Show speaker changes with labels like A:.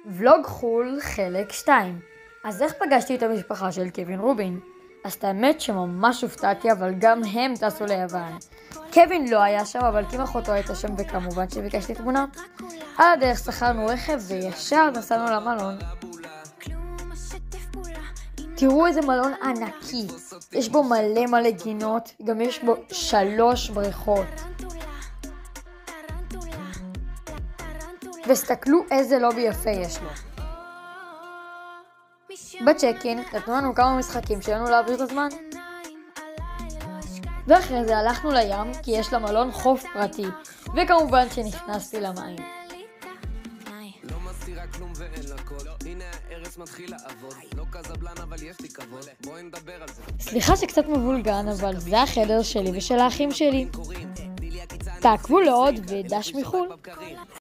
A: ולוג חול חלק 2. אז איך פגשתי את המשפחה של קווין רובין? אז את האמת שממש הופתעתי, אבל גם הם טסו ליוון. קווין לא היה שם, אבל קים אחותו הייתה שם, וכמובן שביקשתי תמונה. על הדרך שכרנו רכב וישר נסענו למלון. תראו איזה מלון ענקי, יש בו מלא גינות, גם יש בו 3 בריכות. וסתכלו איזה לובי יפה יש לו. בצ'קין נתנו לנו כמה משחקים שלנו להעביר את הזמן. ואחרי זה הלכנו לים, כי יש למלון חוף פרטי, וכמובן שנכנסתי למים.
B: לא מסתירה כלום ואין לה קוד. הנה הארץ מתחיל לעבוד. לא קזבלן אבל יש לי כבוד. בואי נדבר על זה.
A: סליחה שקצת מבולגן, אבל זה החדר שלי ושל האחים שלי. תעקבו לעוד ודש מחול.